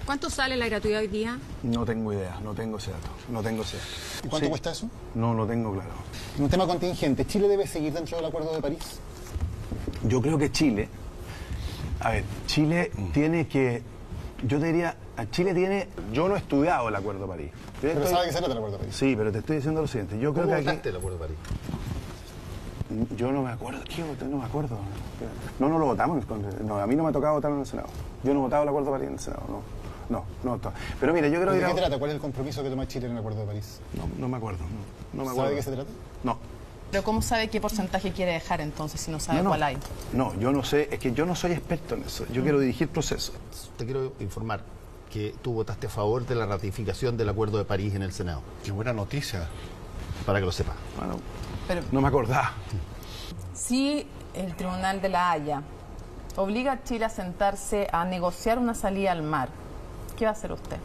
¿Cuánto sale la gratuidad hoy día? No tengo idea, no tengo ese dato, no tengo ese dato. ¿Y cuánto cuesta eso? No lo tengo claro. En un tema contingente, ¿Chile debe seguir dentro del Acuerdo de París? Yo creo que Chile, Chile tiene que, yo te diría, Chile tiene, yo no he estudiado el Acuerdo de París. Pero sabe que se trata el Acuerdo de París. Sí, pero te estoy diciendo lo siguiente, yo creo que aquí... el Acuerdo de París? Yo no me acuerdo, ¿qué voté? No me acuerdo. No lo votamos en el Congreso. No, a mí no me ha tocado votar en el Senado. Yo no he votado el Acuerdo de París en el Senado, no. Pero mira, yo creo que... ¿De qué trata? ¿Cuál es el compromiso que toma Chile en el Acuerdo de París? No me acuerdo, no me acuerdo. ¿Sabe de qué se trata? No. Pero ¿cómo sabe qué porcentaje quiere dejar entonces si no sabe cuál hay? No, yo no sé, es que yo no soy experto en eso. Yo quiero dirigir procesos. Te quiero informar que tú votaste a favor de la ratificación del Acuerdo de París en el Senado. Qué buena noticia. Para que lo sepas. Bueno, Pero no me acordaba. si el Tribunal de la Haya obliga a Chile a sentarse a negociar una salida al mar, ¿qué va a hacer usted?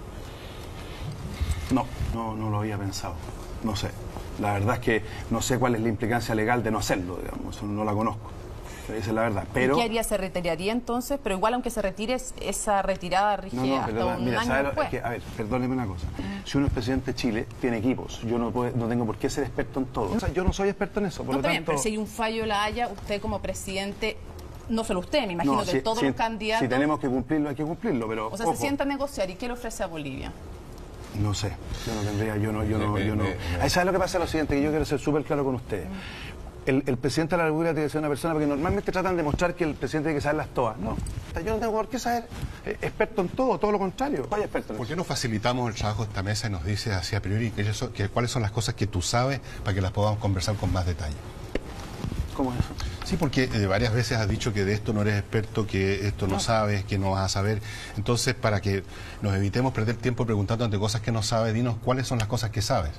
No lo había pensado. No sé. La verdad es que no sé cuál es la implicancia legal de no hacerlo, digamos. Eso no la conozco. Esa es la verdad. Pero... ¿Qué haría? ¿Se retiraría entonces? Pero igual aunque se retire, esa retirada rige hasta un mira, año después. a ver, perdóneme una cosa. Si uno es presidente de Chile, tiene equipos. Yo no tengo por qué ser experto en todo. O sea, yo no soy experto en eso, por lo tanto... Bien, pero si hay un fallo de la Haya, usted como presidente, no solo usted, me imagino que todos los candidatos... Si tenemos que cumplirlo, hay que cumplirlo, pero... O sea, se sienta a negociar, ¿y qué le ofrece a Bolivia? No sé, yo no tendría, yo no. ¿Sabes lo que pasa? Lo siguiente, que yo quiero ser súper claro con ustedes. El presidente de la República tiene que ser una persona, porque normalmente tratan de mostrar que el presidente tiene que saberlas todas. No, yo no tengo por qué saber experto en todo lo contrario. Vaya experto en ¿Por eso. qué no facilitamos el trabajo de esta mesa y nos dices así a priori cuáles son las cosas que tú sabes para que las podamos conversar con más detalle? ¿Cómo es eso? Sí, porque varias veces has dicho que de esto no eres experto, que esto no sabes, que no vas a saber. Entonces, para que nos evitemos perder tiempo preguntándote cosas que no sabes, dinos cuáles son las cosas que sabes.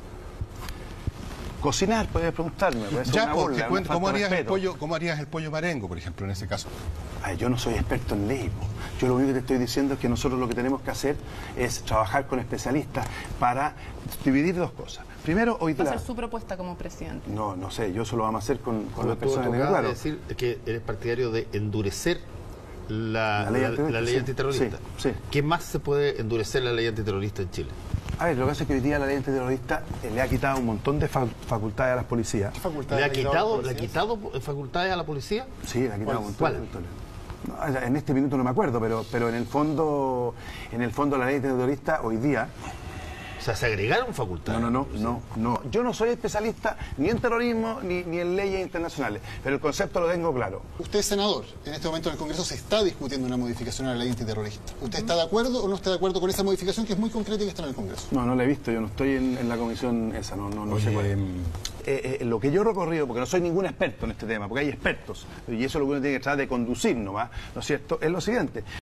Cocinar, puedes preguntarme. Puede ser una burla, una falta ¿cómo de respeto. ¿cómo harías el pollo marengo, por ejemplo, en ese caso? Ay, yo no soy experto en ley. Yo lo único que te estoy diciendo es que nosotros lo que tenemos que hacer es trabajar con especialistas para dividir dos cosas. Primero, hoy ¿Va a ser su propuesta como presidente? No sé, yo eso lo vamos a hacer con las Tú personas que tengo acabas claro. de decir que eres partidario de endurecer la ley antiterrorista. Sí. ¿Qué más se puede endurecer la ley antiterrorista en Chile? A ver, lo que pasa es que hoy día la ley antiterrorista le ha quitado un montón de facultades a las policías. ¿Qué facultades ¿Le ha policías? quitado facultades a la policía? Sí, le ha quitado un montón. ¿Cuál? No, en este minuto no me acuerdo, pero en el fondo la ley antiterrorista hoy día... O sea, se agregaron facultades. No. Yo no soy especialista ni en terrorismo ni en leyes internacionales, pero el concepto lo tengo claro. Usted es senador. En este momento en el Congreso se está discutiendo una modificación a la ley antiterrorista. ¿Usted está de acuerdo o no está de acuerdo con esa modificación que es muy concreta y que está en el Congreso? No la he visto, yo no estoy en la comisión esa, no sé cuál es. Lo que yo he recorrido, porque no soy ningún experto en este tema, porque hay expertos, y eso es lo que uno tiene que tratar de conducir nomás, ¿no es cierto?, es lo siguiente.